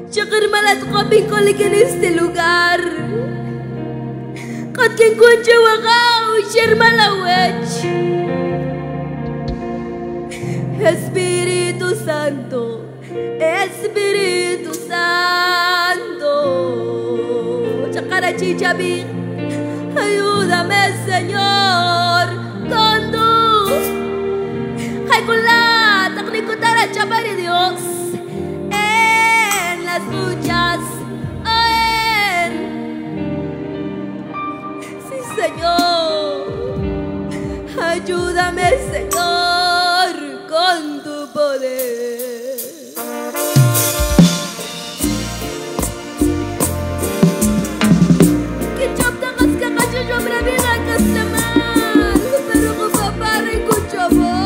Shakir malat kaping kolik en este lugar. Kat quien cuenche wagao, sher malawech. Espíritu Santo, Espíritu Santo. Chakara chichabi, ayúdame Señor. Kondo, hay con la taknikutara chapari Dios. Las luchas, sí Señor, ayúdame Señor con tu poder. Que chaptagas que cacho yo bravida que se mal, pero con papá rico vos.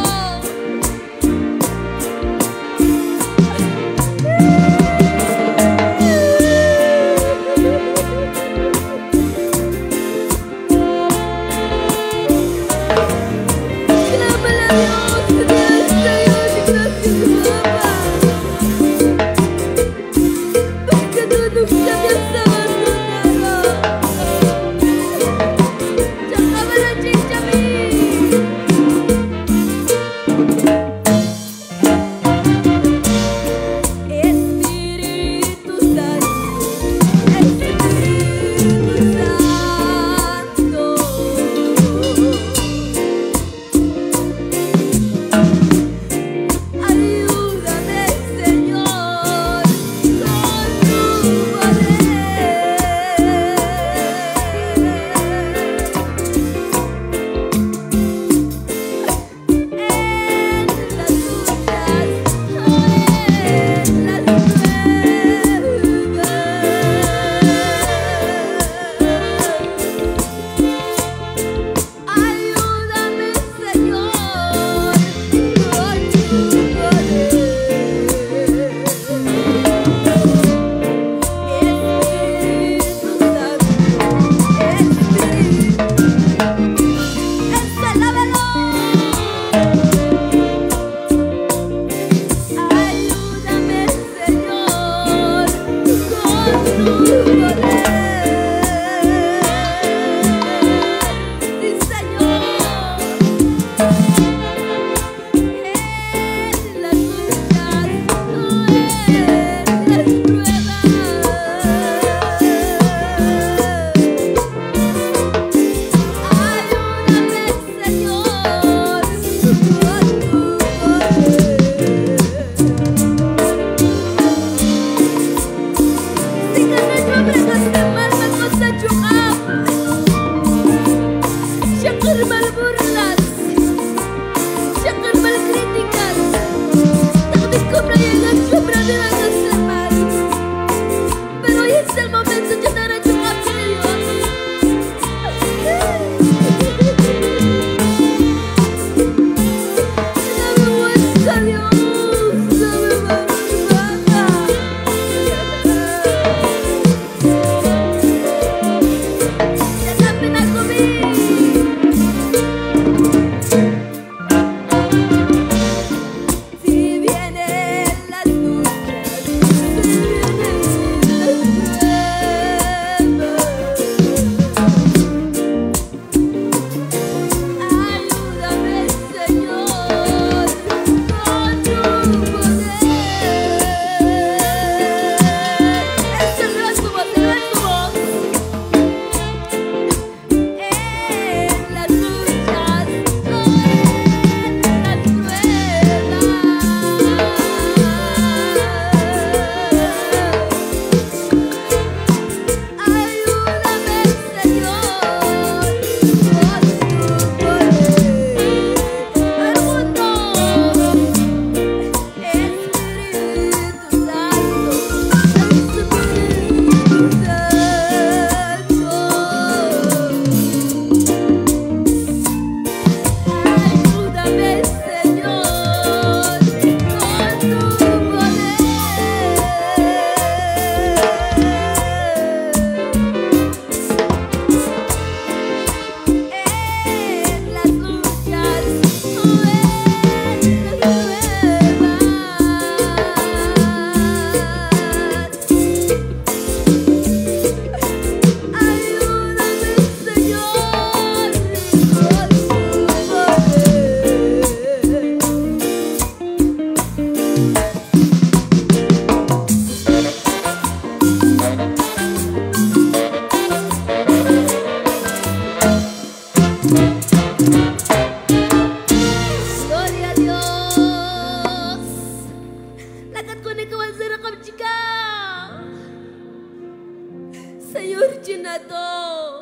sa rakam chika. Sayur chinato.